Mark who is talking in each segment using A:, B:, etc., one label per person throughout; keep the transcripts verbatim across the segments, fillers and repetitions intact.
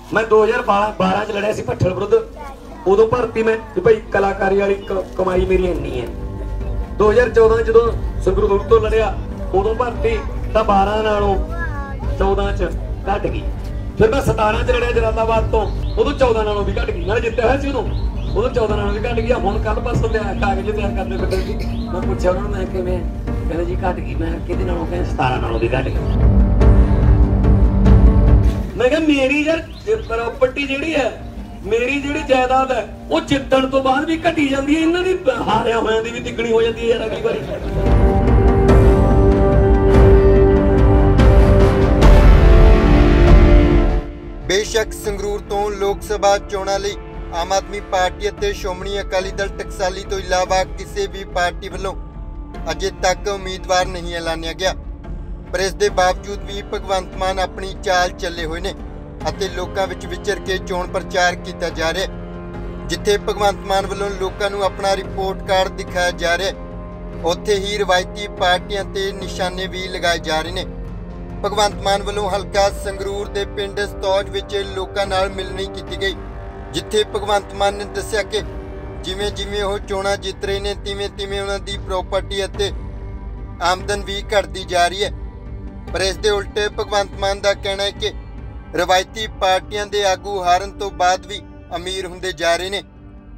A: मैं दो हज़ार बारह च लड़िया सी भट्ठल विरुद्ध, उदों भर्ती मैं कि भाई कलाकारी वाली कमाई मेरी इन्नी है। दो हज़ार चौदह जो संगरूर तो लड़िया उदों भर्ती तो बारह नालों चौदह च घट गई। फिर मैं सतारह च लड़िया जलालाबाद तो उदों चौदह नालों भी घट गई। मैं जितया हुआ सी उदों उदों चौदह नालों भी घट गई। हुण कल परसों कागज तैयार करने फिरदे सी, मैं पुछया उन्होंने मैं किवें, कहंदे जी घट गई। मैं किहदे नालों, कहंदे सतारह नालों भी घट गई। मैं कहा मेरी यार प्रॉपर्टी जिहड़ी है, मेरी जिहड़ी जायदाद है वो जितण तो बाद भी घटी जाती है, इन्हां दी हारिया होयां दी भी तिगणी हो जाती है यार अगली बारी।
B: बेशक संगरूर तो लोक सभा चोणां लई आम आदमी पार्टी ਅਤੇ ਸ਼੍ਰੋਮਣੀ अकाली दल टकसाली तो इलावा किसी भी पार्टी वालों अजे तक उम्मीदवार नहीं ऐलानिया गया। पर इस दे बावजूद भी भगवंत मान अपनी चाल चले हुए ने ਅਤੇ लोकां विच विचर के चोण प्रचार किया जा रहा है। जिथे भगवंत मान वालों लोकां नूं अपना रिपोर्ट कार्ड दिखाया जा रहा है, उत्थे ही रवायती पार्टियां ते निशाने भी लगाए जा रहे हैं। भगवंत मान वालों हलका संगरूर के पिंड सतौज विच लोकां नाल मिलनी की गई, जिथे भगवंत मान ने दस्सिया कि जिमें जिमें वो चोणां जित रहे हैं तिवें तिवें उन्हां दी प्रॉपर्टी अते आमदन भी घटती जा रही है। पर इस दे उल्टे भगवंत मान का कहना है कि रवायती पार्टियां दे आगू हारन तो बाद भी अमीर हुंदे जा रहे ने।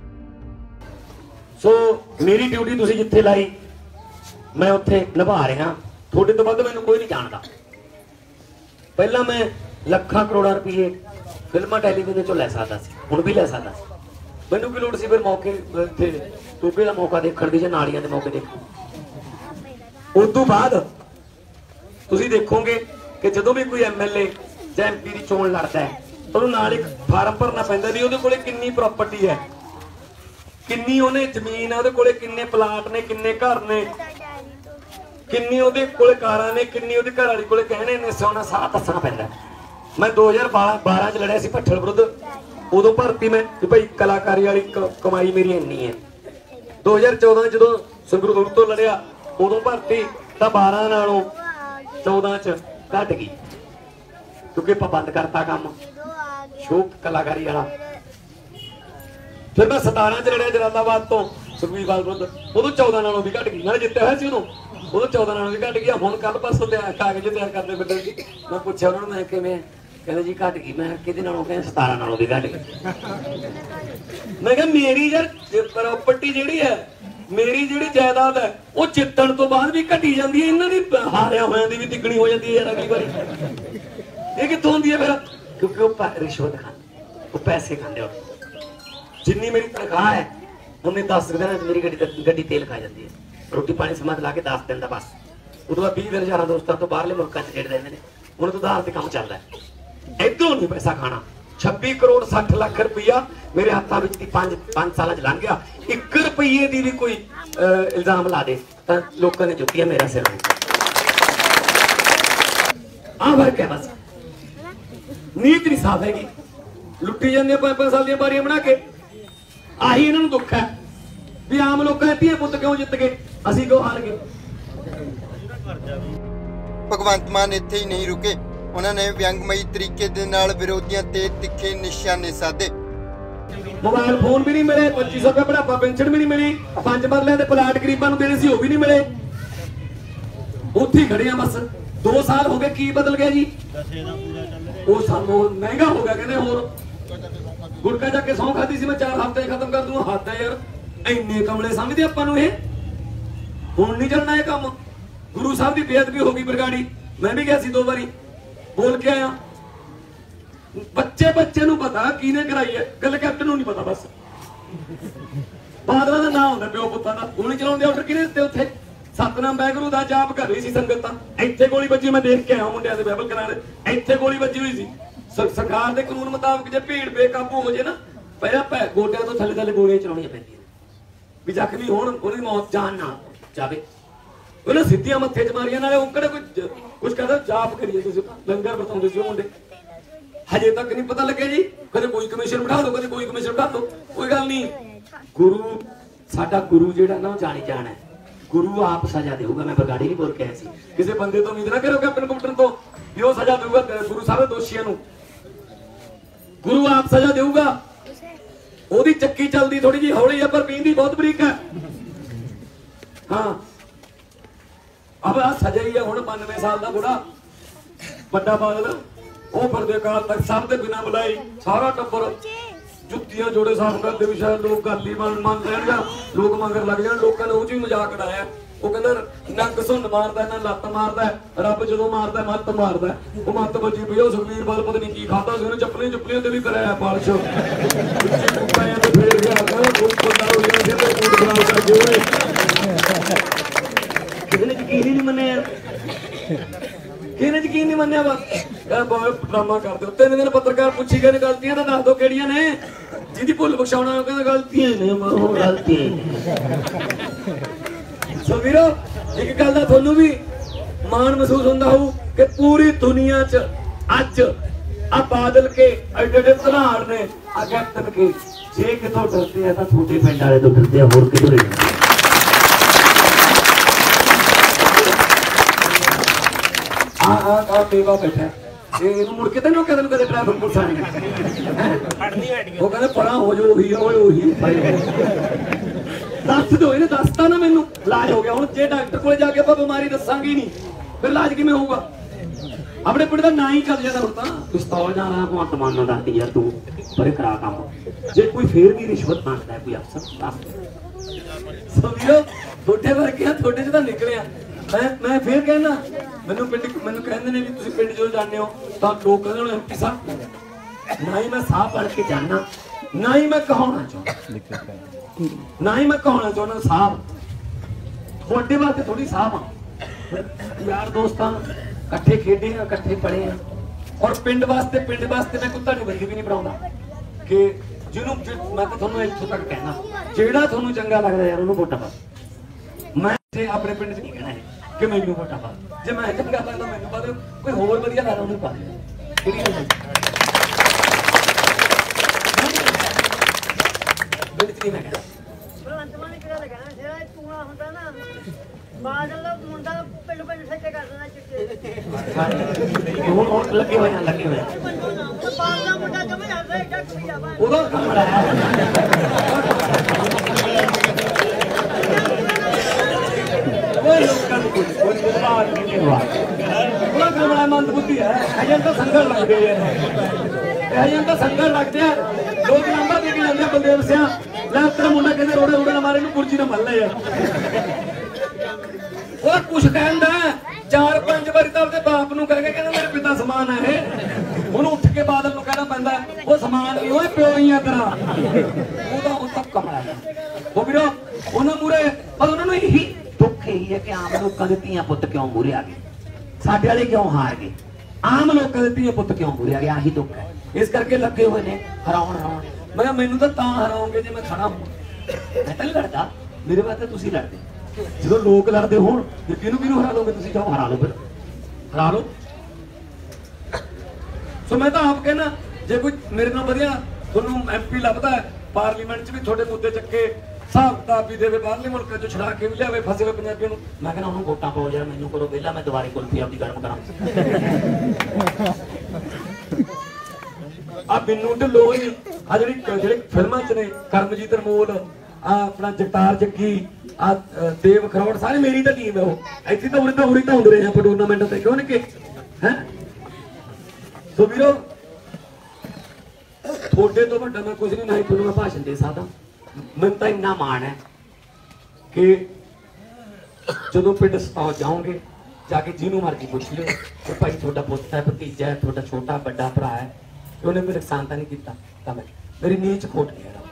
A: सो मेरी ड्यूटी तुसीं जिथे लाई मैं उत्थे निभा रहा। थोड़े तो वध मैनूं कोई नहीं जानता। पहला मैं लखां करोड़ां रुपये फिल्मां टैलीविजन चों लै सकदा सी, हुण भी लै सकदा सी। मैनूं की लोड़ सी फिर मौके इत्थे टोपे दा मौका देखण दी, जां नालियां दे मौके देखण। उस तो बाद तुसीं देखोगे कि जदों भी कोई एम एल ए जां एम पी की चोण लड़दा है तो उहनूं नाल एक फार्म भरना पैंदा भी उहदे कोले किन्नी प्रॉपर्टी है, किन्नी उहने जमीन है, उहदे कोले किन्ने प्लाट ने, किन्ने घर ने, किन्नी उहदे कोले कारां ने, किन्नी उहदी घर वाली कोले गहने ने, सोना सारा दसना पैंदा। मैं दो हज़ार बारह च लड़िया सी भट्ठल विरुद्ध, उदों भर्ती मैं कि भाई कलाकारी वाली कमाई मेरी इन्नी है। दो हज़ार चौदह जो संगरूर तो लड़िया उदों भर्ती तो बारह नालों चौदह च घट गई, क्योंकि बंद करता काम शो कलाकारी वाला। फिर मैं सतारह च लड़िया जलालाबाद तो सुखबीर बादल विरुद्ध, उदों चौदह नालों भी घट गई। मैं जितया हुआ सी उदों उदों चौदह नालों भी घट गई। हुण कल परसों कागज तैयार करने फिरदे सी, मैं पुछया उन्होंने मैं किवें, कहंदे जी घट गई। मैं किहदे नालों, कहंदे सतारह नालों भी घट गई। मैं कहा मेरी यार प्रॉपर्टी जिहड़ी है, मेरी जिहड़ी जायदाद है वो जितण तो बाद भी घटी जाती है, इन्हां दी हारिया होयां दी भी तिगणी हो जाती है यार अगली बारी। ये कित्थों होंदी है फिर? क्योंकि वो रिश्वत खांदे, वो पैसे खांदे। जिन्नी मेरी तनख्वाह है उन्नी दस दिन मेरी गड्डी गड्डी तेल खा जाती है, रोटी पानी समझ ला के दस दिन का बस। उदों बाद बीस दिन यार दोस्तों तो बाहरले मुल्कों से खेड देंगे, उन्हें तो उधार से काम चलता है। इधरों नहीं पैसा खाना। छब्बी करोड़ सठ लाख रुपया मेरे हाथों में पांच पांच साल लंघ गया। एक रुपये की भी कोई इल्जाम ला दे तो लोगों ने जुतियां मेरा सिर आ फर्क है। बस नीत नहीं साफ हैगी, लुट्टी जाती पांच पांच साल दी बारियां बना के। आही इन्हां नूं दुख है भी आम लोग धीए पुत क्यों जित गए, असीं क्यों हार गए।
B: भगवंत मान इत्थे ही नहीं रुके, उन्होंने व्यंगमई तरीके दे नाल विरोधियों ते तिखे निशाने साधे।
A: मोबाइल फोन भी नहीं मिले, पच्चीस सौ रुपया बुढ़ापा पेंशन भी नहीं मिली, पंज मरले के प्लाट गरीबां नूं देने सी वो भी नहीं मिले। उत्थे ही खड़े बस। दो साल हो गए, की बदल गया जी? वो सानू महंगा हो गया, कहते होर गुड़का जाके सौं खाती सी मैं चार हफ्ते खत्म कर दूंगा। हद है यार, इन्ने कमले समझदे आपां नूं। इह हुण नहीं चलना ये काम। गुरु साहब की बेअदबी हो गई बरगाड़ी, मैं भी गया सी दो बारी, बोल के आया। बच्चे बच्चे नूं पता किने कराई है, गल कैप्टन नूं नहीं पता। बस बादलों का नाम होंदा प्यो पुत्तां दा। गोली चलाउंदे ऑर्डर किने दित्ते उत्थे? सतनाम वाहिगुरू दा जाप कर रही सी संगत। इत्थे गोली बजी, मैं देख के आया मुंडियां दे बाइबल कराने, इत्थे गोली बजी हुई सी। सरकार के कानून मुताबिक जे भीड़ बेकाबू हो जाए ना, पहला पै गोडियां तो थल्ले थल्ले गोलियां चलाउणियां पैंदियां भी जख्मी होण, उहदी मौत जान ना जावे। उन्हें सीधियां मत्थे च मारियां, नाले उकड़े कुछ कुछ कहदा जाप करिए तुसीं, लंगर बरताउंदे सी मुंडे। हजे तक नहीं पता लगे जी, कदे कोई कमीशन बिठा दो, कदे कोई कमीशन बिठा दो, कोई गल नहीं। गुरु साडा गुरु जिहड़ा ना जानी जान है, गुरु आप सजा देगा। मैं बरगाड़ी नहीं बोल के आया सी, किसी बंदे तो उम्मीद ना करो कैप्टन कुप्टन तो भी वो सजा देगा गुरु साहब दोषियों नूं। गुरु आप सजा देगा। ओदी चक्की चलती थोड़ी जी हौली है पर पींदी बहुत बरीक है। हाँ अब आ सजा ही है हुण बानवे साल का बुढ़ा बड़ा बादल वो फिरदे काल तक सब दे बिना बुलाई सारा टब्बर जुत्तियां जोड़े साफ करते भी शायद लोग गल ही मान मान लैणगे लोग मगर लग जाण। लोगों ने वो जी मजाक उड़ाया वो कहंदा नंग सुन मारदा ना लत्त मारदा रब जदों मारदा मत मारदा वो मत बजी पई। सुखबीर बाल पता नहीं की खाता सी चप्पलियां चुप्पलियां ते भी कराया पालिश फिर गया किसी ने यकीन ही नहीं मन्निया किसी ने यकीन नहीं मन्निया बस बहुत ड्रामा करते हो। तीन दिन पत्रकार पूछी गए गलतियां तो दस दो किहड़ियां ने जिहदी भुल बख्शाउणा वो कहंदा गलतियां ने गलतियां। सो वीरो एक गल दा तुहानू भी माण महसूस हुंदा होऊ कि पूरी दुनिया च अज आ बादल के एडे एडे धनाड़ ने आ कैप्टन के जे कितों डरते हैं तो छोटे पिंड वाले तो डरते हैं होर कितों नहीं। आ आ आ बेवा बैठा ये इनु मुड़ के ते नो कदे कदे ट्रैफिक पुलिस आने वो कहंदे परा हो जो ओही ओए ओही दस दो इन्हें दसता ना मैनू इलाज हो गया। हुण जे डॉक्टर कोले जाके आपां बीमारी दसांगे नहीं फिर इलाज किवें होऊगा। अपने पिंड दा ना ही चल जाता हुण तां पिस्तौल जाना भगवंत मान नूं दसदी यार तू परे करा काम जे कोई फेर भी रिश्वत मंगदा है कोई अफसर दस समझो थोड़े वर्गे आ थोड़े च तां निकले आ। मैं मैं फिर कहना मैनू पिंड मैनू कहंदे ने भी तुसीं पिंड जो जाणे हो तां लोग कहंदे ने एमपी साहब ना ही मैं साह पढ़ के जाना ना ही मैं कहाउणा चाहुंदा ना ही मैं कहाउणा चाहुंदा साहब थोड़े वास्ते थोड़ी साहब आ यार दोस्तां इकट्ठे खेडे हैं इकट्ठे पढ़े हैं और पिंड वास्ते पिंड वास्ते मैं कोई तुहाडी बंदी भी नहीं बनाउंदा कि जिन्हों मैं तो तुहानूं इत्थों तक कहना जेड़ा तुहानूं चंगा लगदा यार उहनूं वोटां पा। मैं इत्थे अपने पिंड च नहीं कहना है कि मैनूं वोटां पा जे मैं चंगा लगदा मैनूं पा दिओ कोई होर वधिया लगदा उहनूं पा दिओ। किहड़ी गल है पिंड च नहीं मैं कहना
C: बादल दा मुंडा पिंड पिंड सच्चे कर देना चिट्टे
A: ਹੁਣ ਹੁਣ ਲੱਗੇ ਹੋਏ ਆ ਲੱਗੇ ਹੋਏ ਆ
C: बादल दा मुंडा जमे ਜਾਂਦਾ ਇੱਡਾ ਕੁਈ ਜਾਵਾ
A: ਉਹਦਾ ਕੰਮ ਹੈ ਉਹ ਲੋਕਾਂ ਨੂੰ ਕੋਈ ਕੋਈ ਬਾਤ ਨਹੀਂ ਹੋਆ ਉਹਦਾ ਕੰਮ ਹੈ ਮੰਦ ਬੁੱਧੀ ਹੈ ਅਜੇ ਤਾਂ ਸੰਗਲ ਲੱਗਦੇ ਆ ਅਜੇ ਤਾਂ ਸੰਗਲ ਲੱਗਦੇ ਆ ਲੋਕ ਨੰਬਰ ਦੇ ਕੇ ਜਾਂਦੇ ਬਲਦੇਵ ਸਿਆ ਲੈ ਤੇਰਾ ਮੁੰਡਾ ਕਹਿੰਦੇ ਰੋੜੇ ਰੋੜੇ ਨਾ ਮਾਰੇ ਨੂੰ ਕੁਰਸੀ ਨਾ ਮੱਲ ਲੈ ਯਾਰ ਉਹ ਕੁਛ ਕਹਿੰਦਾ ਚਾਰ ਪੰਜ ਵਾਰੀ ਤਾਂ ਉਹਦੇ ਬਾਪ ਨੂੰ ਕਹਿ ਕੇ ਕਹਿੰਦਾ ਮੇਰੇ ਪਿਤਾ ਸਮਾਨ ਹੈ ਉਹਨੂੰ ਉੱਠ ਕੇ ਬਾਦਲ ਨੂੰ ਕਹਿਣਾ ਪੈਂਦਾ ਉਹ ਸਮਾਨ ਨਹੀਂ ਓਏ ਪਿਓ ਹੀ ਆ ਤੇਰਾ ਉਹਦਾ ਉਹ ਤੱਕ ਕਮਲਾ ਉਹ ਵੀਰੋ ਉਹਨਾਂ ਮੂਰੇ ਪਰ ਉਹਨਾਂ ਨੂੰ ਇਹੀ ਦੁੱਖ ਇਹੀ ਹੈ ਕਿ ਆਮ ਲੋਕਾਂ ਦੇ ਧੀਆਂ ਪੁੱਤ ਕਿਉਂ ਮੂਰੇ ਆ ਗਏ ਸਾਡੇ ਵਾਲੇ ਕਿਉਂ ਹਾਰ ਗਏ ਆਮ ਲੋਕਾਂ ਦੇ ਧੀਆਂ ਪੁੱਤ ਕਿਉਂ ਮੂਰੇ ਆ ਗਏ ਆਹੀ ਦੁੱਖ ਹੈ ਇਸ ਕਰਕੇ ਲੱਗੇ ਹੋਏ ਨੇ ਹਰਾਉਣ ਹਰਾਉਣ। ਮੈਂ ਕਿਹਾ ਮੈਨੂੰ ਤਾਂ ਤਾਂ ਹਰਾਉਂਗੇ ਜੇ ਮੈਂ ਖੜਾ ਹਾਂ ਮੈਂ ਤਾਂ ਨਹੀਂ ਲੜਦਾ ਮੇਰੇ ਵਾਸਤੇ ਤੁਸੀਂ ਲੜਦੇ ਜਦੋਂ ਲੋਕ ਲੜਦੇ ਹੋਣ ਫਿਰ ਕਿਹਨੂੰ ਕਿਹਨੂੰ ਹਰਾ ਲੋਗੇ ਤੁਸੀਂ ਜਾਓ ਹਰਾ ਲਓ ਫਿਰ ਹਰਾ ਲਓ। ਸੋ ਮੈਂ ਤਾਂ ਆਪ ਕਹਿਣਾ ਜੇ ਕੋਈ ਮੇਰੇ ਨਾਲ ਵਧੀਆ ਤੁਹਾਨੂੰ ਐਮਪੀ ਲੱਭਦਾ ਹੈ ਪਾਰਲੀਮੈਂਟ 'ਚ ਵੀ ਤੁਹਾਡੇ ਮੁੱਦੇ ਚੱਕੇ ਹਿਸਾਬ ਕਿਤਾਬ ਵੀ ਦੇਵੇ ਬਾਹਰਲੇ ਮੁਲਕਾਂ 'ਚੋਂ ਛੁਡਾ ਕੇ ਵੀ ਲਿਆਵੇ ਫਸੇ ਹੋਏ ਪੰਜਾਬੀਆਂ ਨੂੰ ਮੈਂ ਕਹਿੰਦਾ ਉਹਨੂੰ ਵੋਟਾਂ ਪਾਓ ਯਾਰ ਮੈਨੂੰ ਕਰੋ ਵਿਹਲਾ ਮੈਂ ਦੁਬਾਰੇ ਕੁਲਫੀ ਆਪਦੀ ਗਰਮ ਕਰਾਂ। ਆ ਬਿੰਨੂ ਢਿੱਲੋਂ ਹੀ ਆ ਜਿਹੜੀ ਜਿਹੜੇ ਫਿਲਮਾਂ 'ਚ ਨੇ ਕਰਮਜੀਤ ਅਨਮੋਲ ਆ ਆਪਣਾ ਜਗਤਾਰ ਜੱਗੀ ਆ ਦੇਵ ਖਰੋੜ ਸਾਰੇ ਮੇਰੀ ਤਾਂ ਟੀਮ ਹੈ ਉਹ ਇੱਥੇ ਤਾਂ ਉਰੇ ਤਾਂ ਉਰੇ ਤਾਂ ਹੁੰਦੇ ਰਹੇ ਆਪਾਂ ਟੂਰਨਾਮੈਂਟ ਤੇ ਕਿਉਂ ਨਹੀਂ ਹੈ। ਸੋ ਵੀਰੋ ਤੁਹਾਡੇ ਤੋਂ ਵੱਡਾ ਮੈਂ ਕੁਝ ਨਹੀਂ ਨਾ ਹੀ ਤੁਹਾਨੂੰ ਮੈਂ ਭਾਸ਼ਣ ਦੇ ਸਕਦਾ। ਮੈਨੂੰ ਤਾਂ ਇੰਨਾ ਮਾਣ ਹੈ ਕਿ ਜਦੋਂ ਪਿੰਡ ਸਪਾ ਜਾਓਗੇ ਜਾ ਕੇ ਜਿਹਨੂੰ ਮਰਜ਼ੀ ਪੁੱਛ ਲਿਓ ਕਿ ਭਾਈ ਤੁਹਾਡਾ ਪੁੱਤ ਹੈ ਭਤੀਜਾ ਹੈ ਤੁਹਾਡਾ ਛੋਟਾ ਵੱਡਾ ਭਰਾ ਹੈ ਉਹਨੇ ਮੇਰੇ ਨੁਕਸਾਨ ਤਾਂ ਨਹੀਂ ਕੀਤਾ ਤਾਂ ਮੈਂ ਮੇਰੀ ਨੀਚ ਖੋਟ ਨਹੀਂ ਹੈ।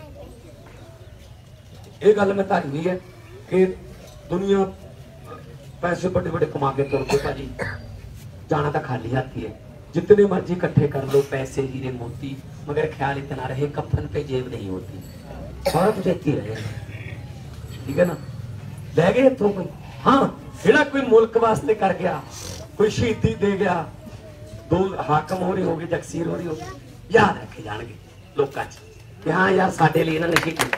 A: ਇਹ ਗੱਲ ਮੈਂ ਧਾਰਨੀ ਹੈ कि दुनिया पैसे बड़े बड़े कमा के तुर पे भाजी जाना तो खाली हाथ ही है जितने मर्जी इकट्ठे कर लो पैसे हीरे मोती मगर ख्याल इतना रहे कफन पे जेब नहीं होती सारा कुछ इतनी रहे ठीक है ना लै गए इतों कोई हाँ जेड़ा कोई मुल्क वास्ते कर गया कोई शहीदी दे गया दो हाकम हो रही होगी जगसीर हो रही होगी याद रखे जाएंगे लोगों कि हाँ यार साडे लिए इन्होंने की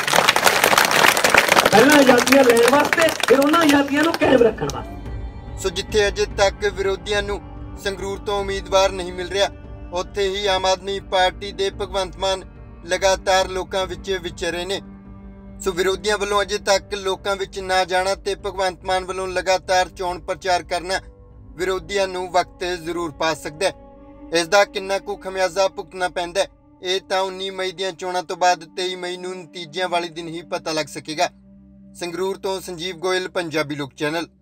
A: आजादियां लेने वास्ते फिर उन्हां आजादियां नूं कायम रखण वास्ते।
B: सो जिथे अजे तक विरोधियों नूं संगरूर तो उम्मीदवार नहीं मिल रहा ਉੱਥੇ ਹੀ ਆਮ ਆਦਮੀ ਪਾਰਟੀ ਦੇ ਭਗਵੰਤ ਮਾਨ ਲਗਾਤਾਰ ਲੋਕਾਂ ਵਿੱਚ ਵਿਚਰੇ ਨੇ। ਸੋ ਵਿਰੋਧੀਆਂ ਵੱਲੋਂ ਅਜੇ ਤੱਕ ਲੋਕਾਂ ਵਿੱਚ ਨਾ ਜਾਣਾ ਤੇ ਭਗਵੰਤ ਮਾਨ ਵੱਲੋਂ ਲਗਾਤਾਰ ਚੋਣ ਪ੍ਰਚਾਰ ਕਰਨਾ ਵਿਰੋਧੀਆਂ ਨੂੰ ਵਕਤ ਜ਼ਰੂਰ ਪਾ ਸਕਦਾ ਹੈ। ਇਸ ਦਾ ਕਿੰਨਾ ਕੁ ਖਮਿਆਜ਼ਾ ਭੁਗਤਣਾ ਪੈਂਦਾ ਹੈ, ਇਹ ਤਾਂ ਉੱਨੀ ਮਈ ਦੀਆਂ ਚੋਣਾਂ ਤੋਂ ਬਾਅਦ ਤੇਈ ਮਈ ਨੂੰ ਨਤੀਜਿਆਂ ਵਾਲੇ ਦਿਨ ਹੀ ਪਤਾ ਲੱਗ ਸਕੇਗਾ। ਸੰਗਰੂਰ ਤੋਂ ਸੰਜੀਵ ਗੋਇਲ, ਪੰਜਾਬੀ ਲੋਕ ਚੈਨਲ।